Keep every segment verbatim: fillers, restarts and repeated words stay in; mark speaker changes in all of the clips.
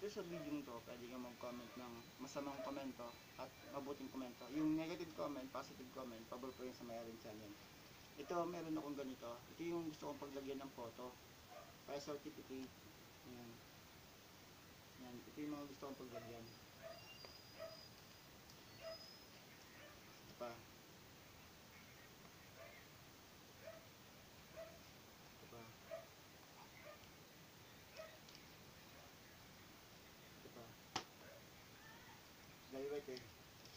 Speaker 1: dito sa video to, pwede ka mag-comment ng masamang komento at mabuting komento. Yung negative comment, positive comment, pabor po yun sa may-aring channel. Ito, meron akong ganito. Ito yung gusto kong paglagyan ng photo. Kaya certificate. Ayan. Ayan. Ito yung mga gusto kong paglagyan. Ito pa. Ito pa. Ito pa. Daliwit eh.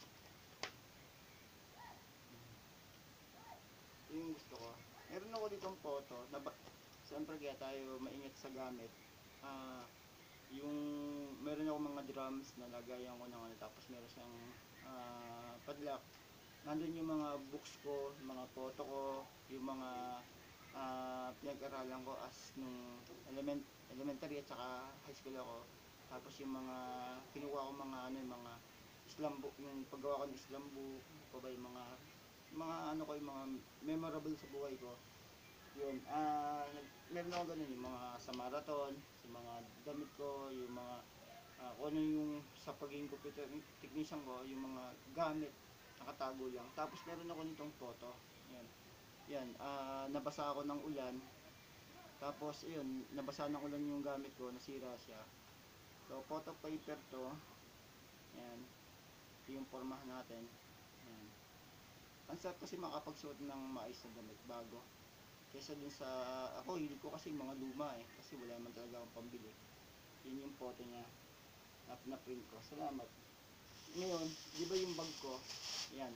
Speaker 1: Ito yung gusto ko. Meron ako ditong photo. Na siyempre kaya tayo maingat sa gamit. Ah... Uh, yung meron ako mga drums na lagayan ko ng ano, tapos meron siyang uh, padlock. Nandun yung mga books ko, yung mga photo ko, yung mga uh, pinag-aralan ko as nung element, elementary at saka high school ako. Tapos yung mga kinuha ko mga ano, yung mga Islam book, yung paggawa ko ng Islam book, pa ba yung mga mga ano ko, yung mga memorable sa buhay ko. Yun, ah, uh, meron ako ganun, yung mga sa marathon, sa mga damit ko, yung mga, uh, kung ano yung sa pagiging computer technician ko, yung mga gamit, nakatago lang. Tapos meron ako nitong photo, yan, yan, ah, uh, nabasa ako ng ulan, tapos yun, nabasa ng ulan yung gamit ko, nasira siya. So, photo paper to, yan, ito yung pormahan natin, yan. Ang sarap kasi makapagsuot ng maayos na damit, bago. Kesa dun sa, ako hilig ko kasi mga luma eh, kasi wala naman talaga akong pambili. Yun yung photo niya at na-print ko. Salamat. Ngayon, di ba yung bag ko, yan,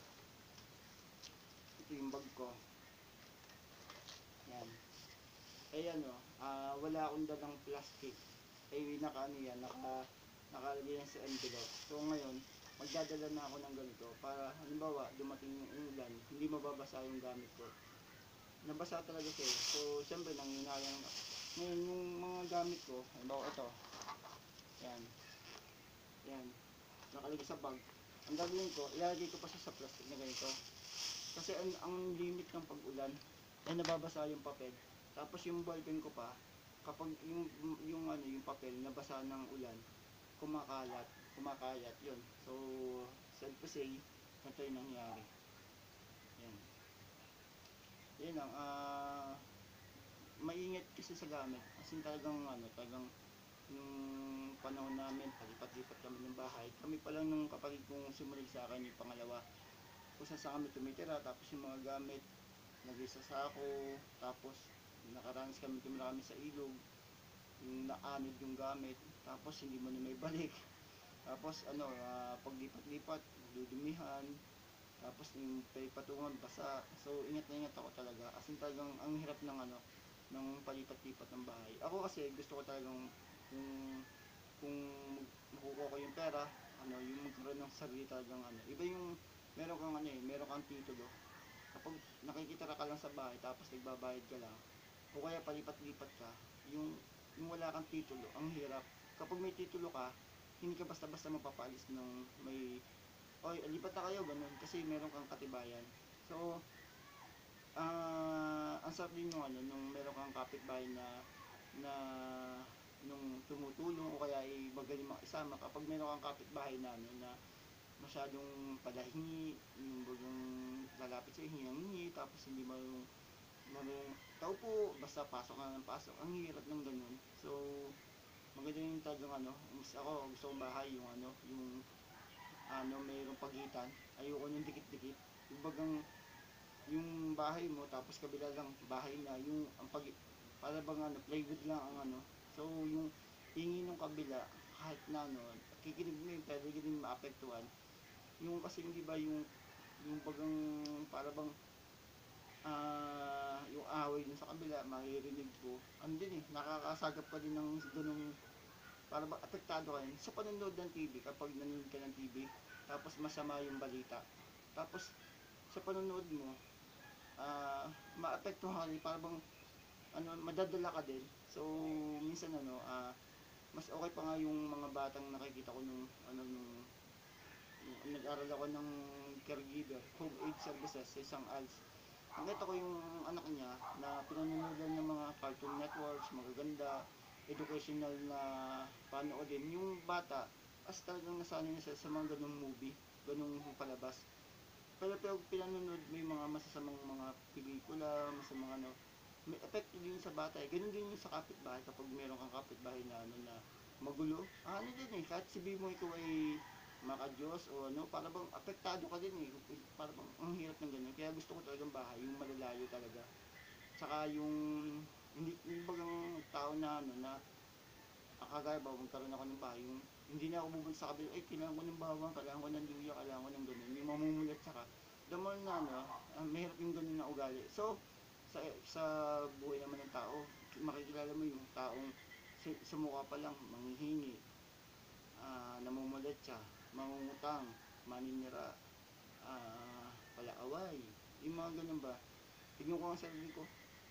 Speaker 1: ito yung bag ko, yan, eh ano, uh, wala akong dalang plastic, eh naka ano yan, naka, nakalagay yan sa envelope. So ngayon, magdadala na ako ng ganito para halimbawa dumating yung ulan, hindi mababasa yung gamit ko. Nabasa talaga siya. So, siyempre, nanginayang ngayon yung mga gamit ko, halimbawa ito, yan, yan, nakalagay sa bag. Ang gagawin ko, ilalagay ko pa siya sa plastic na ganito. Kasi ang, ang limit ng pag-ulan, ay nababasa yung papel. Tapos yung ballpen ko pa, kapag yung, yung, ano, yung papel nabasa ng ulan, kumakalat, kumakayat, yun. So, sad to say, ito yung nangyari. Yan. Yan lang, ah, uh, maingat kasi sa gamit. Kasi talagang, ano, talagang, yung panahon namin, palipat-lipat kami ng bahay. Kami pa lang nung kapatid kong sumunod sa akin, yung pangalawa. Kung saan sa kami tumitira, tapos yung mga gamit, nag-isa sa ako, tapos, nakaranas kami, tumira kami sa ilog, yung naanod yung gamit, tapos hindi mo na may balik. Tapos, ano, uh, paglipat-lipat, dudumihan, tapos yung patungan basa. So ingat na ingat ako talaga, as in talagang ang hirap ng ano, ng palipat-lipat ng bahay. Ako kasi gusto ko talagang kung kung makukuha ko yung pera, ano, yung magkaroon ng sarili talagang ano. Iba yung meron kang ano eh, meron kang titulo. Kapag nakikitira ka lang sa bahay tapos nagbabayad ka lang, o kaya palipat-lipat ka, yung yung wala kang titulo, ang hirap. Kapag may titulo ka, hindi ka basta-basta mapapaalis ng may oy, lipat na kayo, ganun, kasi meron kang katibayan. So, ah, uh, ang sarap din yung ano, nung meron kang kapitbahay na, na, nung tumutulong, o kaya ay magaling makisama, kapag meron kang kapitbahay na, ano, na, masyadong palahingi, yung bagang lalapit sa hingi, tapos hindi mo yung, marong, tao po, basta pasok ka ng pasok, ang hirap ng ganun. So, maganda yung talagang ano, mas ako, gusto kong bahay, yung ano, yung, ano, mayroong pagitan. Ayoko nung dikit-dikit. Yung bagang yung bahay mo tapos kabila lang bahay na, yung ang pag para bang ano, plywood lang ang ano. So yung hingi ng kabila, kahit na ano, kikinig mo yung pwede din maapektuhan. Yung kasi hindi ba yung yung bagang para bang uh, yung away dun sa kabila, maririnig ko. Ano din eh, nakakasagap ka din ng ganung para ba apektado ka rin sa panonood ng T V. Kapag nanonood ka ng T V tapos masama yung balita, tapos sa panonood mo, uh, maapektuhan ka rin, para bang ano, madadala ka din. So minsan ano, uh, mas okay pa nga yung mga batang nakikita ko nung ano, nung, nung nag-aral ako ng caregiver, home aid services sa isang A L S. Nakita ko yung anak niya na pinanonood ng mga Cartoon Networks, magaganda, educational na panoodin. Yung bata, as talagang nasanay na siya sa mga ganung movie, ganung palabas. Pero pag pinanonood mo yung mga masasamang mga pelikula, masamang ano, may epekto din sa bata eh. Ganun din yung sa kapitbahay kapag meron kang kapitbahay na ano na magulo. Ah, ano din eh, kahit sabihin mo ikaw ay maka-Diyos o ano, para bang apektado ka din eh. Para bang ang hirap ng ganun. Kaya gusto ko talagang bahay, yung malalayo talaga. Tsaka yung hindi yung bagang tao na ano na ang kagaya ba magkaroon ako ng bahay, yung hindi na ako bubun sa kabila, ay kailangan ko ng bawang, kailangan ko ng luya, kailangan ko ng ganun, yung mamumulat saka the more na ano, uh, mahirap yung ganun na ugali. So, sa, sa buhay naman ng tao, makikilala mo yung taong sumuka pa lang, manghihingi, uh, namumulat siya, mangungutang, maninira, uh, palaaway, yung mga ganun ba. Tignan ko ang sarili ko,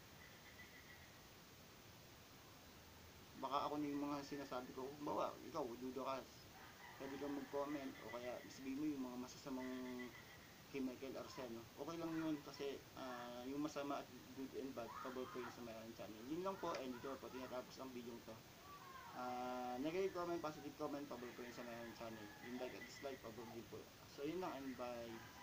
Speaker 1: baka ako na yung mga sinasabi ko, bawa, ikaw, dudo ka, pwede kang mag-comment o kaya sabihin mo yung mga masasamang kay Michael Arceno. Okay lang yun kasi uh, yung masama at good and bad, pabor po yun sa mayroon channel. Yun lang po, and ito po, tinatapos ang video to. Uh, negative comment, positive comment, pabor po yun sa mayroon channel. Yung like at dislike, pabor din po. So yun lang, and bye.